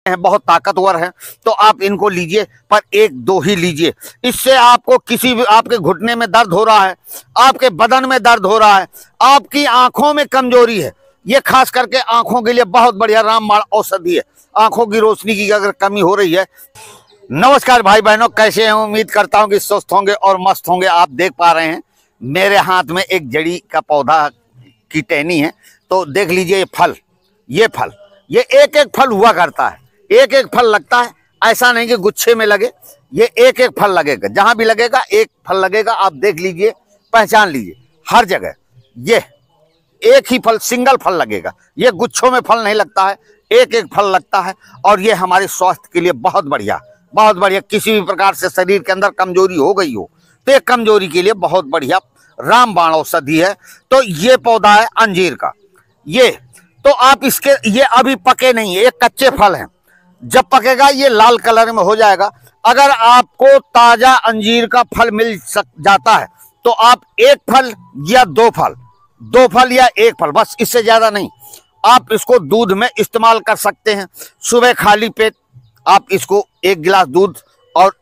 हैं, बहुत ताकतवर हैं, तो आप इनको लीजिए, पर एक दो ही लीजिए। इससे आपको किसी भी, आपके घुटने में दर्द हो रहा है, आपके बदन में दर्द हो रहा है, आपकी आंखों में कमजोरी है, ये खास करके आंखों के लिए बहुत बढ़िया रामबाण औषधि है। आंखों की रोशनी की अगर कमी हो रही है। नमस्कार भाई बहनों, कैसे हैं? उम्मीद करता हूं कि स्वस्थ होंगे और मस्त होंगे। आप देख पा रहे हैं मेरे हाथ में एक जड़ी का पौधा की टहनी है, तो देख लीजिए ये फल ये एक एक फल हुआ करता है, एक एक फल लगता है। ऐसा नहीं कि गुच्छे में लगे, ये एक एक फल लगेगा, जहां भी लगेगा एक फल लगेगा। आप देख लीजिए, पहचान लीजिए, हर जगह ये एक ही फल, सिंगल फल लगेगा। ये गुच्छों में फल नहीं लगता है, एक एक फल लगता है। और ये हमारे स्वास्थ्य के लिए बहुत बढ़िया, बहुत बढ़िया। किसी भी प्रकार से शरीर के अंदर कमजोरी हो गई हो, तो ये कमजोरी के लिए बहुत बढ़िया रामबाण औषधि है। तो ये पौधा है अंजीर का। ये तो आप इसके, ये अभी पके नहीं है, ये कच्चे फल हैं। जब पकेगा ये लाल कलर में हो जाएगा। अगर आपको ताजा अंजीर का फल मिल जाता है, तो आप एक फल या दो फल या एक फल, बस, इससे ज्यादा नहीं। आप इसको दूध में इस्तेमाल कर सकते हैं। सुबह खाली पेट आप इसको एक गिलास दूध और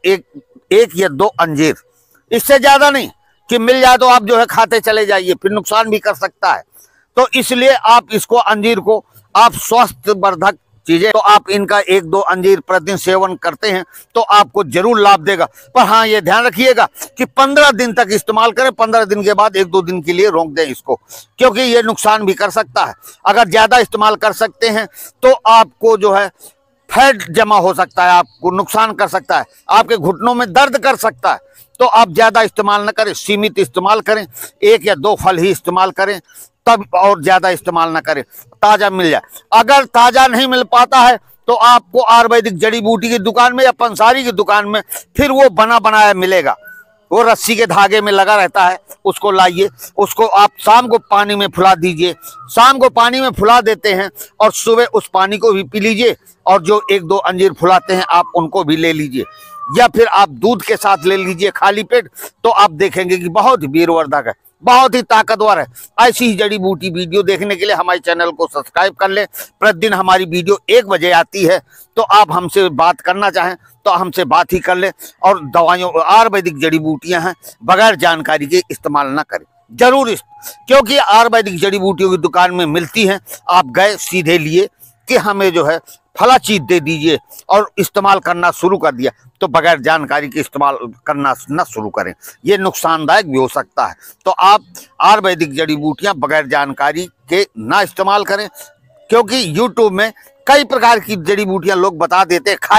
एक या दो अंजीर, इससे ज्यादा नहीं, कि मिल जाए तो आप जो है खाते चले जाइए, फिर नुकसान भी कर सकता है। तो इसलिए आप इसको, अंजीर को आप स्वास्थ्य वर्धक चीजें, तो आप इनका एक दो अंजीर प्रतिदिन सेवन करते हैं तो आपको जरूर लाभ देगा। पर हाँ, ये ध्यान रखिएगा कि 15 दिन तक इस्तेमाल करें। 15 दिन के बाद एक दो दिन के लिए रोक दें इसको, क्योंकि ये नुकसान भी कर सकता है। अगर ज्यादा इस्तेमाल कर सकते हैं तो आपको जो है फैट जमा हो सकता है, आपको नुकसान कर सकता है, आपके घुटनों में दर्द कर सकता है। तो आप ज्यादा इस्तेमाल न करें, सीमित इस्तेमाल करें, एक या दो फल ही इस्तेमाल करें तब, और ज्यादा इस्तेमाल ना करें। ताजा मिल जाए, अगर ताजा नहीं मिल पाता है तो आपको आयुर्वेदिक जड़ी बूटी की दुकान में या पंसारी की दुकान में फिर वो बना बनाया मिलेगा, वो रस्सी के धागे में लगा रहता है। उसको लाइए, उसको आप शाम को पानी में फुला दीजिए। शाम को पानी में फुला देते हैं और सुबह उस पानी को भी पी लीजिए, और जो एक दो अंजीर फुलाते हैं आप उनको भी ले लीजिए, या फिर आप दूध के साथ ले लीजिए खाली पेट। तो आप देखेंगे कि बहुत ही वीरवर्धक है, बहुत ही ताकतवर है। ऐसी ही जड़ी बूटी वीडियो देखने के लिए हमारे चैनल को सब्सक्राइब कर ले। प्रतिदिन हमारी वीडियो 1 बजे आती है, तो आप हमसे बात करना चाहें तो हमसे बात ही कर ले। और दवाइयों, आयुर्वेदिक जड़ी बूटियां हैं, बगैर जानकारी के इस्तेमाल ना करें जरूर, क्योंकि आयुर्वेदिक जड़ी बूटियों की दुकान में मिलती हैं। आप गए सीधे लिए कि हमें जो है फला चीज दे दीजिए और इस्तेमाल करना शुरू कर दिया, तो बगैर जानकारी के इस्तेमाल करना न शुरू करें, ये नुकसानदायक भी हो सकता है। तो आप आयुर्वेदिक जड़ी बूटियां बगैर जानकारी के ना इस्तेमाल करें, क्योंकि YouTube में कई प्रकार की जड़ी बूटियां लोग बता देते हैं,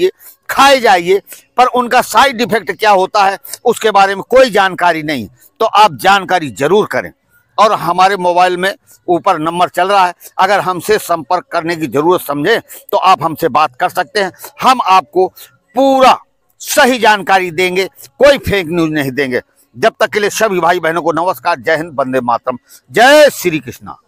खाए जाइए, पर उनका साइड इफेक्ट क्या होता है उसके बारे में कोई जानकारी नहीं। तो आप जानकारी जरूर करें। और हमारे मोबाइल में ऊपर नंबर चल रहा है, अगर हमसे संपर्क करने की जरूरत समझे तो आप हमसे बात कर सकते हैं। हम आपको पूरा सही जानकारी देंगे, कोई फेक न्यूज नहीं देंगे। जब तक के लिए सभी भाई बहनों को नमस्कार, जय हिंद, वंदे मातरम, जय श्री कृष्णा।